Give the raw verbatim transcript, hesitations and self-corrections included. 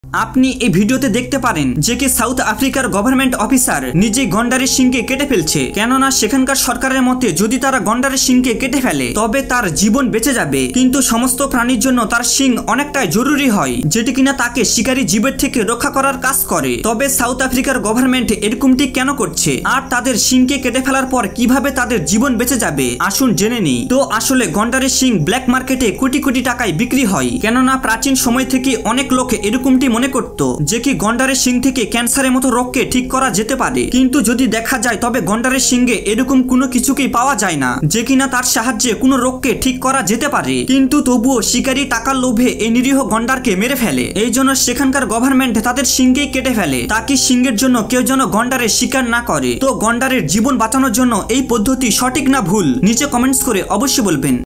আপনি এই ভিডিওতে দেখতে পারেন যে কি সাউথ আফ্রিকার গভর্নমেন্ট অফিসার নিজেই গন্ডারের শিংকে কেটে ফেলছে। কেননা সেখানকার সরকারের মতে যদি তারা গন্ডারের শিংকে কেটে ফেলে তবে তার জীবন বেঁচে যাবে, কিন্তু সমস্ত প্রাণীর জন্য তার শিং অনেকটাই জরুরি হয়, যেটি কিনা তাকে শিকারী জীবের থেকে রক্ষা করার কাজ করে। তবে সাউথ আফ্রিকার গভর্নমেন্ট এরকমটি কেন করছে আর তাদের শিংকে কেটে ফেলার পর কিভাবে তাদের জীবন বেঁচে যাবে আসুন জেনে নিই। তো আসলে গন্ডারের শিং ব্ল্যাক মার্কেটে কোটি কোটি টাকায় বিক্রি হয়, কেননা প্রাচীন সময় থেকে অনেক লোক এরকমটি মনে করত যে কি গন্ডারের শিং থেকে ক্যান্সারের মতো রোগকে ঠিক করা যেতে পারে। কিন্তু যদি দেখা যায় তবে গন্ডারের শিংয়ে এরকম কোনো কিছুকেই পাওয়া যায় না যে কিনা তার সাহায্যে কোনো রোগকে ঠিক করা যেতে পারে। কিন্তু তবুও শিকারী টাকার লোভে এই নিরীহ গন্ডারকে মেরে ফেলে। এই জন্য সেখানকার গভর্নমেন্ট তাদের শিংকেই কেটে ফেলে তাকে শিংয়ের জন্য কেউ যেন গন্ডারের শিকার না করে। তো গন্ডারের জীবন বাঁচানোর জন্য এই পদ্ধতি সঠিক না ভুল নিচে কমেন্টস করে অবশ্যই বলবেন।